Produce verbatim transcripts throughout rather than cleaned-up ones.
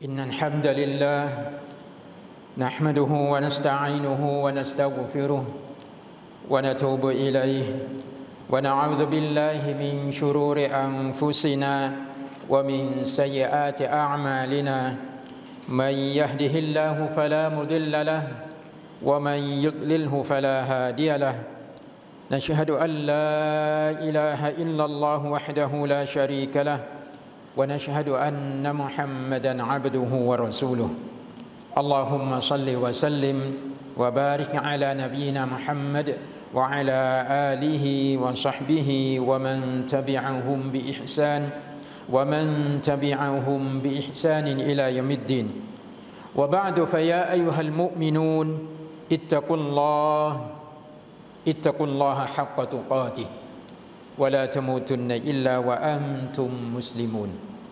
إن الحمد لله نحمده ونستعينه ونستغفره ونتوب إليه ونعوذ بالله من شرور أنفسنا ومن سيئات أعمالنا من يهده الله فلا مضل له ومن يضلله فلا هادي له نشهد أن لا إله إلا الله وحده لا شريك له ونشهد أن محمدا عبده ورسوله اللهم صل وسلم وبارك على نبينا محمد وعلى آله وصحبه ومن تبعهم بإحسان ومن تبعهم بإحسان إلى يوم الدين وبعد فيا أيها المؤمنون اتقوا الله اتقوا الله حق تقاته ولا تموتن إلا وأنتم مسلمون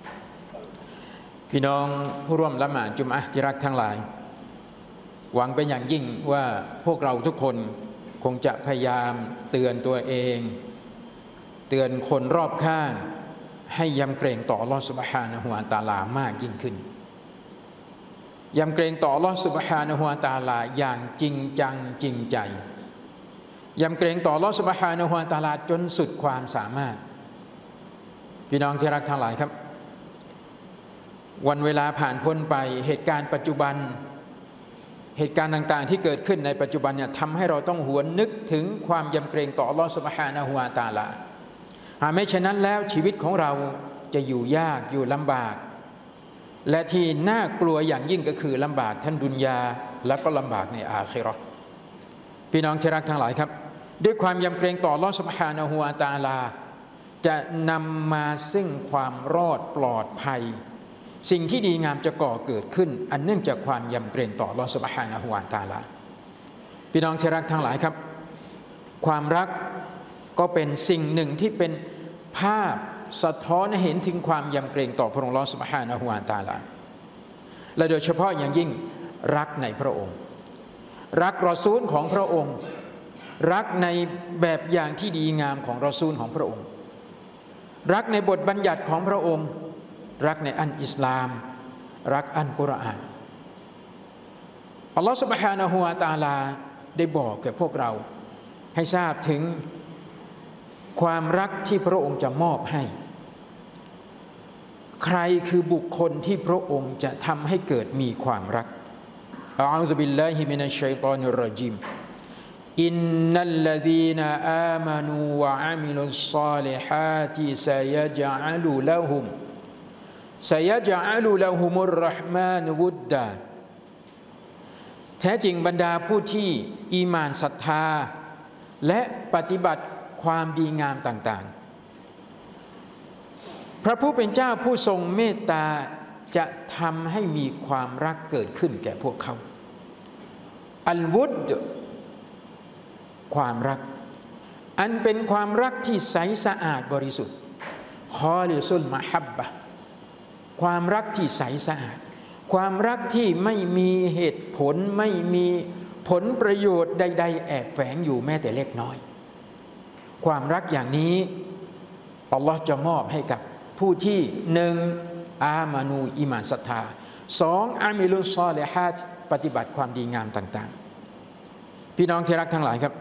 พี่น้องผู้ร่วมละหมาดจุมอะห์ที่รักทั้งหลายหวังเป็นอย่างยิ่งว่าพวกเราทุกคนคงจะพยายามเตือนตัวเองเตือนคนรอบข้างให้ยำเกรงต่ออัลเลาะห์ซุบฮานะฮูวะตะอาลามากยิ่งขึ้นยำเกรงต่ออัลเลาะห์ซุบฮานะฮูวะตะอาลาอย่างจริงจังจริงใจยำเกรงต่ออัลเลาะห์ซุบฮานะฮูวะตะอาลาจนสุดความสามารถพี่น้องที่รักทั้งหลายครับวันเวลาผ่านพ้นไปเหตุการณ์ปัจจุบันเหตุการณ์ต่างๆที่เกิดขึ้นในปัจจุบันเนี่ยทำให้เราต้องหวนนึกถึงความยำเกรงต่ออัลเลาะห์ซุบฮานะฮูวะตะอาลาหากไม่เช่นนั้นแล้วชีวิตของเราจะอยู่ยากอยู่ลำบากและที่น่ากลัวอย่างยิ่งก็คือลำบากทั้งดุนยาและก็ลำบากในอาคิเราะห์พี่น้องที่รักทั้งหลายครับด้วยความยำเกรงต่ออัลเลาะห์ซุบฮานะฮูวะตะอาลาจะนำมาซึ่งความรอดปลอดภัยสิ่งที่ดีงามจะก่อเกิดขึ้นอันเนื่องจากความยำเกรงต่ออัลเลาะห์ซุบฮานะฮูวะตะอาลาพี่น้องที่รักทั้งหลายครับความรักก็เป็นสิ่งหนึ่งที่เป็นภาพสะท้อนให้เห็นถึงความยำเกรงต่อพระองค์อัลเลาะห์ซุบฮานะฮูวะตะอาลาและโดยเฉพาะอย่างยิ่งรักในพระองค์รักรอซูลของพระองค์รักในแบบอย่างที่ดีงามของรอซูลของพระองค์รักในบทบัญญัติของพระองค์รักในอันอิสลามรักอันกุรอานอัลลอฮฺซุบฮานะฮูวะตะอาลาได้บอกแก่พวกเราให้ทราบถึงความรักที่พระองค์จะมอบให้ใครคือบุคคลที่พระองค์จะทำให้เกิดมีความรักอะอูซุบิลลาฮิมินัชชัยฏอนิรเราะญีมอินนัลลซีนาอามานูวะอะมิลุศศอลิฮาติซะยะญะอะลุละฮุมซะยะญะอะลุละฮุมุรเราะห์มานุวุดดาแท้จริงบรรดาผู้ที่อีหม่านศรัทธาและปฏิบัติความดีงามต่างๆพระผู้เป็นเจ้าผู้ทรงเมตตาจะทำให้มีความรักเกิดขึ้นแก่พวกเขาอัลวุดความรักอันเป็นความรักที่ใสสะอาดบริสุทธิ์คอลิซุลมะฮับบะความรักที่ใสสะอาดความรักที่ไม่มีเหตุผลไม่มีผลประโยชน์ใดๆแอบแฝงอยู่แม้แต่เล็กน้อยความรักอย่างนี้อัลลอฮ์จะมอบให้กับผู้ที่หนึ่งอามานูอิมานศรัทธาสองอามิลุนซอลิฮาตปฏิบัติความดีงามต่างๆพี่น้องที่รักทั้งหลายครับ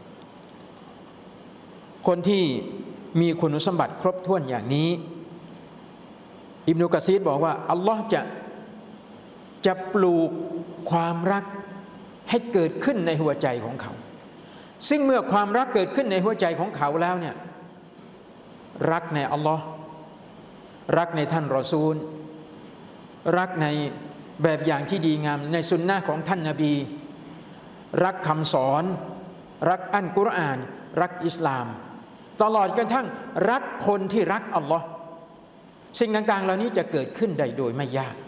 คนที่มีคุณสมบัติครบถ้วนอย่างนี้อิบนุกะซีรบอกว่าอัลลอฮ์จะจะปลูกความรักให้เกิดขึ้นในหัวใจของเขาซึ่งเมื่อความรักเกิดขึ้นในหัวใจของเขาแล้วเนี่ยรักในอัลลอฮ์รักในท่านรอซูลรักในแบบอย่างที่ดีงามในสุนนะของท่านนบีรักคำสอนรักอัลกุรอานรักอิสลามตลอดกระทั่งรักคนที่รักอัลลอฮ์สิ่งต่างๆเหล่านี้จะเกิดขึ้นได้โดยไม่ยาก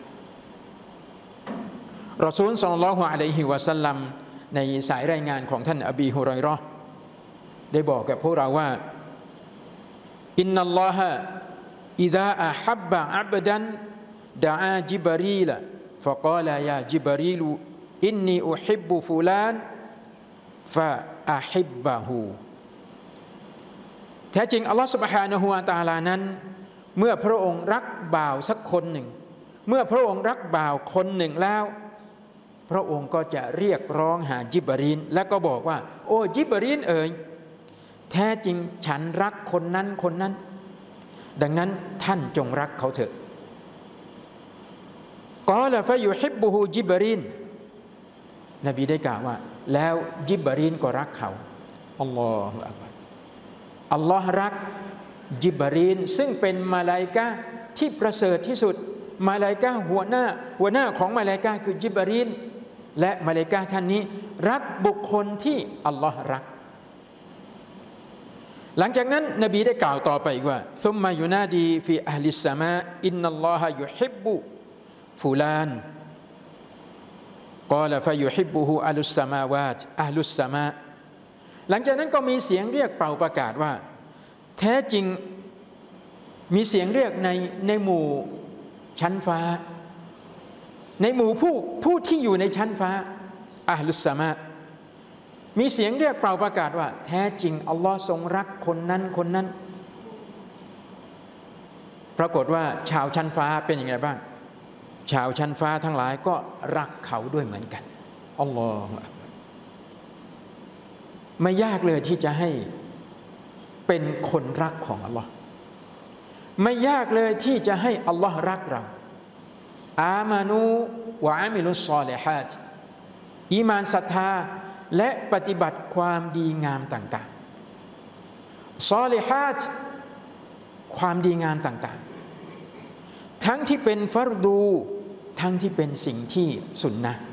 รอซูลศ็อลลัลลอฮุอะลัยฮิวะซัลลัมในสายรายงานของท่านอบีฮุรอยเราะห์ได้บอกกับพวกเราว่าอินนัลลอฮะอิซาอะฮับบะอับดันดะอาจิบรีลฟะกาลายาจิบรีลอินนีอุฮิบบุฟุลานฟะอะฮิบบะฮูแท้จริงอัลลอฮฺซุบฮานะฮูวะตะอาลานั้นเมื่อพระองค์รักบ่าวสักคนหนึ่งเมื่อพระองค์รักบ่าวคนหนึ่งแล้วพระองค์ก็จะเรียกร้องหาจิบรีลและก็บอกว่าโอ้จิบรีลเอ๋ยแท้จริงฉันรักคนนั้นคนนั้นดังนั้นท่านจงรักเขาเถอะกอลฟะยุฮิบบุฮูจิบรีลนบีได้กล่าวว่าแล้วจิบรีลก็รักเขาอัลลอฮฺอักบัรอัลลอฮ์รักจิบรีลซึ่งเป็นมาลาอิกะฮ์ที่ประเสริฐที่สุดมาลาอิกะฮ์หัวหน้าหัวหน้าของมาลาอิกะฮ์คือจิบรีลและมาลาอิกะฮ์ท่านนี้รักบุคคลที่อัลลอฮ์รักหลังจากนั้นนบีได้กล่าวต่อไปอีกว่าซุมมายุนาดีฟีอะห์ลิสสมาอินนัลลอฮะยุฮิบบุฟูลานกอลฟะยุฮิบบุฮูอัลลุสสมาวาตอะห์ลุสสมาหลังจากนั้นก็มีเสียงเรียกเป่าประกาศว่าแท้จริงมีเสียงเรียกในในหมู่ชั้นฟ้าในหมู่ผู้ผู้ที่อยู่ในชั้นฟ้าอะห์ลุสสมามีเสียงเรียกเป่าประกาศว่าแท้จริงอัลลอฮ์ทรงรักคนนั้นคนนั้นปรากฏว่าชาวชั้นฟ้าเป็นยังไงบ้างชาวชั้นฟ้าทั้งหลายก็รักเขาด้วยเหมือนกันอัลลอฮฺไม่ยากเลยที่จะให้เป็นคนรักของอัลลอฮ์ไม่ยากเลยที่จะให้อัลลอฮ์รักเราอามานูวะอามิลุสซอลิฮาตอีมานศรัทธาและปฏิบัติความดีงามต่างๆซอลิฮาตความดีงามต่างๆทั้งที่เป็นฟัรดูทั้งที่เป็นสิ่งที่สุนนะห์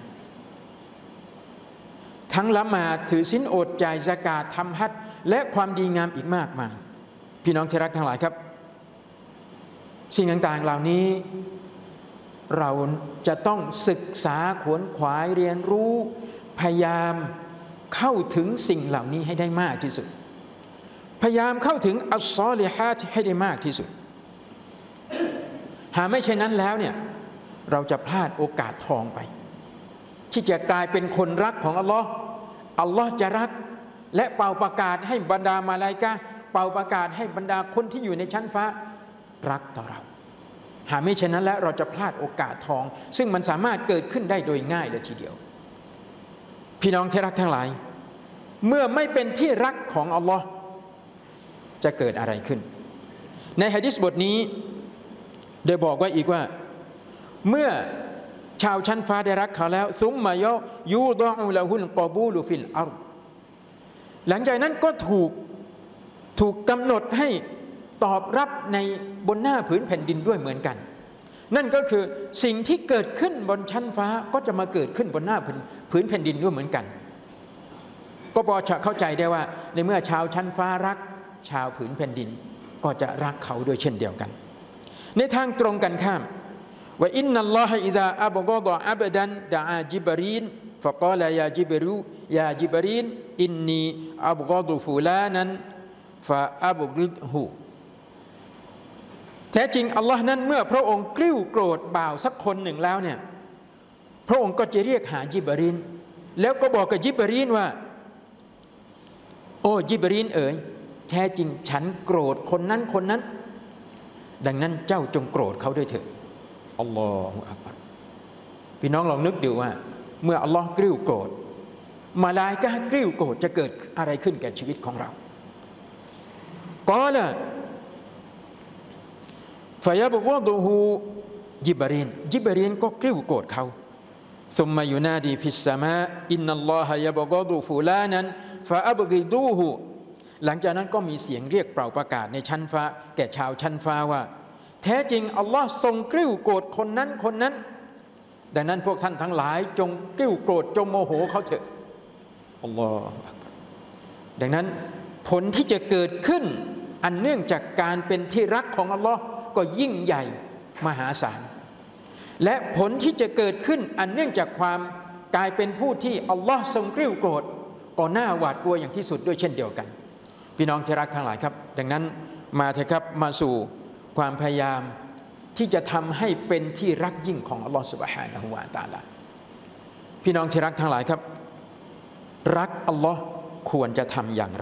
ทั้งละหมาดถือศีลอดจ่ายซะกาตทำฮัจญ์และความดีงามอีกมากมายพี่น้องที่รักทั้งหลายครับสิ่งต่างๆเหล่านี้เราจะต้องศึกษาขวนขวายเรียนรู้พยายามเข้าถึงสิ่งเหล่านี้ให้ได้มากที่สุดพยายามเข้าถึงอัลซอลิฮาตให้ได้มากที่สุดหากไม่เช่นนั้นแล้วเนี่ยเราจะพลาดโอกาสทองไปที่จะกลายเป็นคนรักของอัลลอฮ์อัลลอฮ์จะรักและเป่าประกาศให้บรรดามาลาอิกะฮ์เป่าประกาศให้บรรดาคนที่อยู่ในชั้นฟ้ารักต่อเราหากไม่เช่นนั้นแล้วเราจะพลาดโอกาสทองซึ่งมันสามารถเกิดขึ้นได้โดยง่ายเลยทีเดียวพี่น้องที่รักทั้งหลายเมื่อไม่เป็นที่รักของอัลลอฮ์จะเกิดอะไรขึ้นในหะดีษบทนี้ได้บอกไว้อีกว่าเมื่อชาวชั้นฟ้าได้รักเขาแล้วซุมมายยูดออูละฮุลกอบูลุฟิลอัรฎหลังจากนั้นก็ถูกถูกกำหนดให้ตอบรับในบนหน้าผืนแผ่นดินด้วยเหมือนกันนั่นก็คือสิ่งที่เกิดขึ้นบนชั้นฟ้าก็จะมาเกิดขึ้นบนหน้าผืนแผ่นดินด้วยเหมือนกันก็พอจะเข้าใจได้ว่าในเมื่อชาวชั้นฟ้ารักชาวผืนแผ่นดินก็จะรักเขาด้วยเช่นเดียวกันในทางตรงกันข้ามว่าอินนัลลอฮะอิซาอับกอฎออับดันดะอาจิบรีนฟะกาลยาจิบรูยาจิบรีนอินนีอับกอฎฟุลานันฟะอับกิดฮูแท้จริงอัลลอฮ์นั้นเมื่อพระองค์กริ้วโกรธบ่าวสักคนหนึ่งแล้วเนี่ยพระองค์ก็จะเรียกหาจิบรีนแล้วก็บอกกับจิบรีนว่าโอ้จิบรีนเอ๋ยแท้จริงฉันโกรธคนนั้นคนนั้นดังนั้นเจ้าจงโกรธเขาด้วยเถิดอัลลอฮฺอักบัรพี่น้องลองนึกดูว่าเมื่ออัลลอฮ์กริ้วโกรธมาลาอิกะฮ์กริ้วโกรธจะเกิดอะไรขึ้นแก่ชีวิตของเรากอละฟะยะบกอฎฮูจิบรีนจิบรีนก็กริ้วโกรธเขาซุมมายุนาดีฟิสสมาอินนัลลอฮะยะบกอฎฟุลานันฟะอับกิดูฮูหลังจากนั้นก็มีเสียงเรียกเป่าประกาศในชั้นฟ้าแก่ชาวชั้นฟ้าว่าแท้จริงอัลลอฮ์ทรงกริ้วโกรธคนนั้นคนนั้นดังนั้นพวกท่านทั้งหลายจงกริ้วโกรธจงโมโหเขาเถอะอัลลอฮฺดังนั้นผลที่จะเกิดขึ้นอันเนื่องจากการเป็นที่รักของอัลลอฮ์ก็ยิ่งใหญ่มหาศาลและผลที่จะเกิดขึ้นอันเนื่องจากความกลายเป็นผู้ที่อัลลอฮ์ทรงกริ้วโกรธก็น่าหวาดกลัวอย่างที่สุดด้วยเช่นเดียวกันพี่น้องที่รักทั้งหลายครับดังนั้นมาเถอะครับมาสู่ความพยายามที่จะทำให้เป็นที่รักยิ่งของอัลลอฮฺซุบฮานะฮูวะตะอาลาพี่น้องที่รักทั้งหลายครับรักอัลลอฮ์ควรจะทำอย่างไร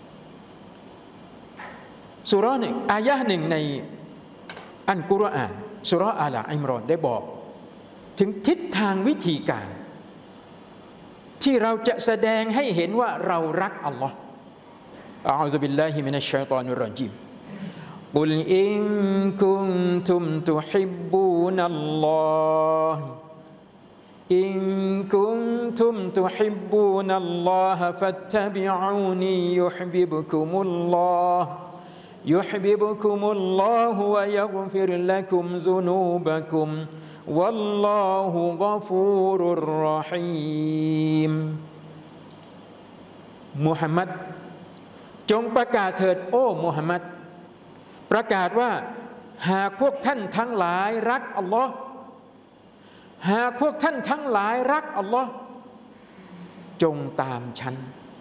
ซูเราะห์หนึ่งอายะห์หนึ่งในอัลกุรอานสุเราะห์อาลอิมรอนได้บอกถึงทิศทางวิธีการที่เราจะแสดงให้เห็นว่าเรารักอัลลอฮ์อะอูซุบิลลาฮิมินัชชัยฏอนิรเราะญีมกุลอินกุนตุมตุฮิบบูนัลลอฮ์อินกุนตุมตุฮิบบูนัลลอฮ์ฟัตตะบิอูนียุฮิบบุกุมุลลอฮ์يحببكم الله ويغفر لكم ذنوبكم والله غفور رحيم มุฮัมมัดจงประกาศเถิดโอ้มุฮัมมัดประกาศว่าหากพวกท่านทั้งหลายรักอัลลอฮ์หากพวกท่านทั้งหลายรักอัลลอฮ์จงตามฉัน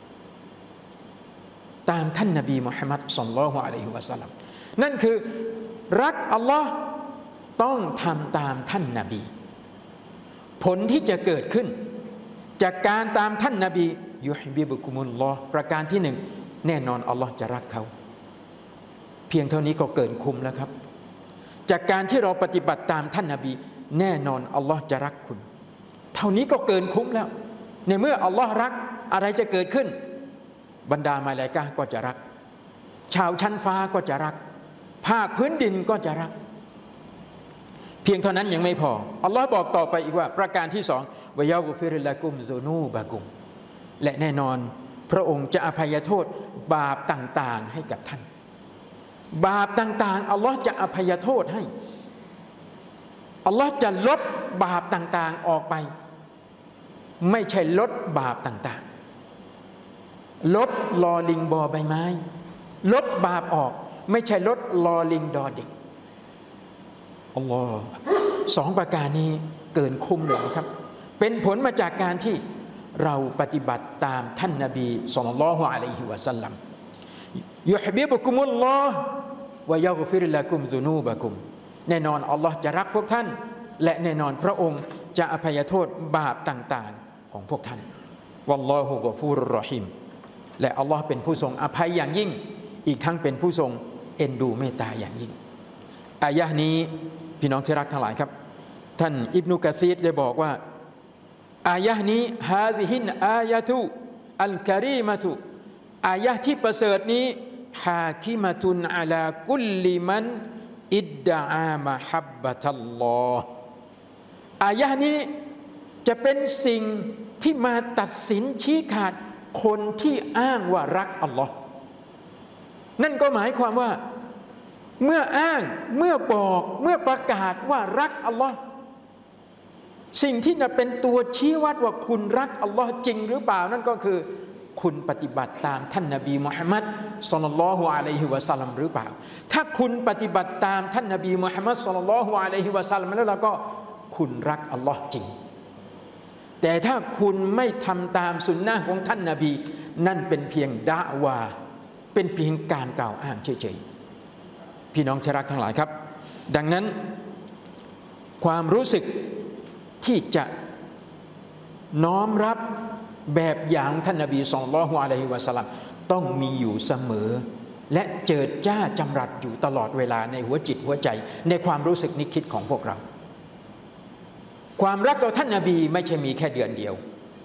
ตามท่านนบีมุฮัมมัดศ็อลลัลลอฮุอะลัยฮิวะซัลลัมนั่นคือรักอัลลอฮ์ต้องทำตามท่านนบีผลที่จะเกิดขึ้นจากการตามท่านนบียุฮิบิบุกุมุลลอฮ์ประการที่หนึ่งแน่นอนอัลลอฮ์จะรักเขาเพียงเท่านี้ก็เกินคุ้มแล้วครับจากการที่เราปฏิบัติตามท่านนบีแน่นอนอัลลอฮ์จะรักคุณเท่านี้ก็เกินคุ้มแล้วในเมื่ออัลลอฮ์รักอะไรจะเกิดขึ้นบรรดามาลาอิกะฮ์ก็จะรักชาวชั้นฟ้าก็จะรักภาคพื้นดินก็จะรักเพียงเท่านั้นยังไม่พออัลลอฮ์บอกต่อไปอีกว่าประการที่สองวะยะกุฟิรละกุมซุนูบะกุมและแน่นอนพระองค์จะอภัยโทษบาปต่างๆให้กับท่านบาปต่างๆอัลลอฮ์จะอภัยโทษให้อัลลอฮ์จะลบบาปต่างๆออกไปไม่ใช่ลดบาปต่างๆลดลอลิงบอใบไม้ลบบาปออกไม่ใช่ลดลอลิงดอเด็กอัลลอฮ์สองประการนี้เกินคุ้มเลยนะครับเป็นผลมาจากการที่เราปฏิบัติตามท่านนบีศ็อลลัลลอฮุอะลัยฮิวะซัลลัมยุฮิบิบุกุมุลลอฮ์วะยัฆฟิรละกุมซุนูบะกุมแน่นอนอัลลอฮ์จะรักพวกท่านและแน่นอนพระองค์จะอภัยโทษบาปต่างๆของพวกท่านวัลลอฮุกอฟูรุรเราะฮีมและอัลลอฮ์เป็นผู้ทรงอภัยอย่างยิ่งอีกทั้งเป็นผู้ทรงเอ็นดูเมตตาอย่างยิ่งอายะห์นี้พี่น้องที่รักทั้งหลายครับท่านอิบนุกะซีรได้บอกว่าอายะห์นี้ฮาซิฮินอายะตุอัลกะรีมะตุอายะห์ที่ประเสริฐนี้ฮาคิมะตุนอะลากุลลิมันอิดดะอามะฮับบะตัลลอฮ์อายะห์นี้จะเป็นสิ่งที่มาตัดสินชี้ขาดคนที่อ้างว่ารักอัลลอฮ์นั่นก็หมายความว่าเมื่ออ้างเมื่อบอกเมื่อประกาศว่ารักอัลลอฮ์สิ่งที่จะเป็นตัวชี้วัดว่าคุณรักอัลลอฮ์จริงหรือเปล่านั่นก็คือคุณปฏิบัติตามท่านนบีมุฮัมมัดศ็อลลัลลอฮุอะลัยฮิวะซัลลัมหรือเปล่าถ้าคุณปฏิบัติตามท่านนบีมุฮัมมัดศ็อลลัลลอฮุอะลัยฮิวะซัลลัมแล้วเราก็คุณรักอัลลอฮ์จริงแต่ถ้าคุณไม่ทำตามสุนนะห์ของท่านนบีนั่นเป็นเพียงดะวาเป็นเพียงการกล่าวอ้างเฉยๆพี่น้องที่รักทั้งหลายครับดังนั้นความรู้สึกที่จะน้อมรับแบบอย่างท่านนบีศ็อลลัลลอฮุอะลัยฮิวะซัลลัมต้องมีอยู่เสมอและเจิดจ้าจำรัดอยู่ตลอดเวลาในหัวจิตหัวใจในความรู้สึกนึกคิดของพวกเราความรักต่อท่านนบีไม่ใช่มีแค่เดือนเดียว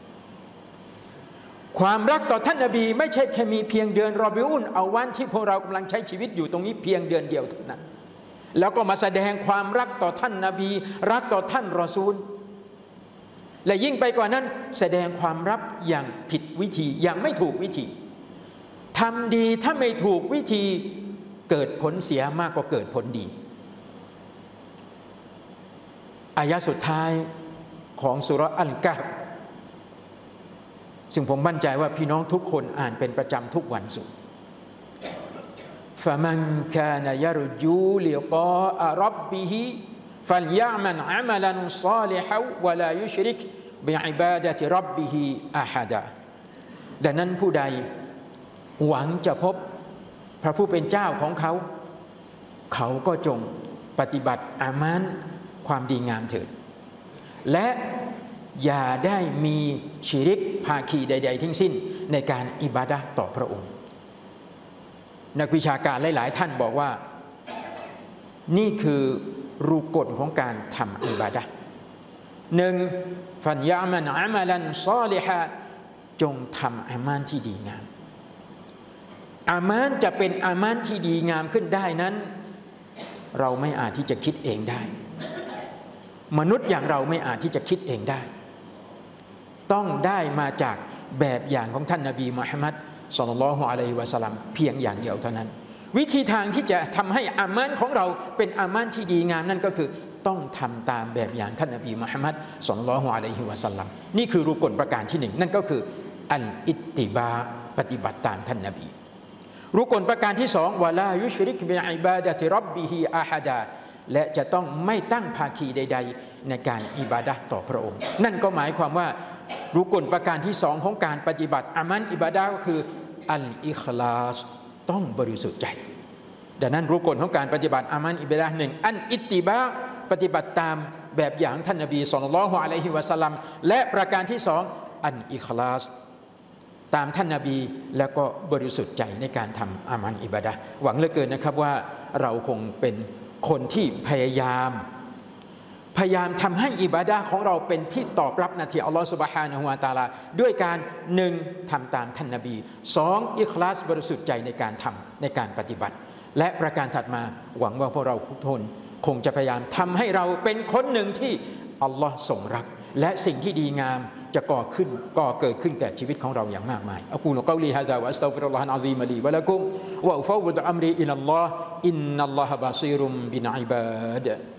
ความรักต่อท่านนบีไม่ใช่แค่มีเพียงเดือนรอบิอุนเอาวันที่พวกเรากำลังใช้ชีวิตอยู่ตรงนี้เพียงเดือนเดียวเท่านั้นแล้วก็มาแสดงความรักต่อท่านนบีรักต่อท่านรอซูลและยิ่งไปกว่านั้นแสดงความรักอย่างผิดวิธีอย่างไม่ถูกวิธีทำดีถ้าไม่ถูกวิธีเกิดผลเสียมากกว่าเกิดผลดีอายะสุดท้ายของซูเราะห์อัลกะฮ์ซึ่งผมมั่นใจว่าพี่น้องทุกคนอ่านเป็นประจำทุกวันศุกร์ فمن كان يرجو لقاء ربه فليعمل عملا صالحا ولا يشرك بعبادة ربه أحدا ดังนั้นผู้ใดหวังจะพบพระผู้เป็นเจ้าของเขาเขาก็จงปฏิบัติอามันความดีงามเถิดและอย่าได้มีชิริกภาคีใดๆทั้งสิ้นในการอิบาดะห์ต่อพระองค์นักวิชาการหลายๆท่านบอกว่านี่คือรูกฎของการทำอิบาดะห์หนึ่งฟันยะมันอามัลันซอลิฮะจงทำอามานที่ดีงามอามานจะเป็นอามานที่ดีงามขึ้นได้นั้นเราไม่อาจที่จะคิดเองได้มนุษย์อย่างเราไม่อาจที่จะคิดเองได้ต้องได้มาจากแบบอย่างของท่านนบีมุฮัมมัดศ็อลลัลลอฮุอะลัยฮิวะซัลลัมเพียงอย่างเดียวเท่านั้นวิธีทางที่จะทำให้อามานของเราเป็นอามานที่ดีงามนั่นก็คือต้องทำตามแบบอย่างท่านนบีมุฮัมมัดศ็อลลัลลอฮุอะลัยฮิวะซัลลัมนี่คือรุกลประการที่หนึ่งนั่นก็คืออัลอิตติบาปฏิบัติตามท่านนบีรุกลประการที่สองวะลายุชริกบิอิบาดะติร็อบบิฮิอะฮัดาและจะต้องไม่ตั้งภาคีใดๆในการอิบาดะห์ต่อพระองค์นั่นก็หมายความว่ารุกลประการที่สองของการปฏิบัติอามันอิบาดะห์ก็คืออัลอิคลาสต้องบริสุทธิ์ใจดังนั้นรุกลของการปฏิบัติอามันอิบาดะห์หนึ่งอันอิตติบาปฏิบัติตามแบบอย่างท่านนบีศ็อลลัลลอฮุอะลัยฮิวะซัลลัมและประการที่สองอันอิคลาสตามท่านนบีแล้วก็บริสุทธิ์ใจในการทำอามันอิบาดะห์หวังเหลือเกินนะครับว่าเราคงเป็นคนที่พยายามพยายามทำให้อิบาดะห์ของเราเป็นที่ตอบรับนะที่อัลลอฮฺซุบฮานะฮูวะตะอาลาด้วยการหนึ่งทำตามท่านนบีสองอิคลาสบริสุทธิ์ใจในการทำในการปฏิบัติและประการถัดมาหวังว่าพวกเราทุกคนคงจะพยายามทำให้เราเป็นคนหนึ่งที่อัลลอฮ์ทรงรักและสิ่งที่ดีงามจะก่อขึ้นก่อเกิดขึ้นแก่ชีวิตของเราอย่างมากมายอะกูลุกอลีฮะซา วะอัสตัฆฟิรุลลอฮะอัลซีมลีวะละกุมวะอุฟาววิดุอัมรีอิลัลลอฮ์อินนัลลอฮะบะซีรุมบิลอิบาด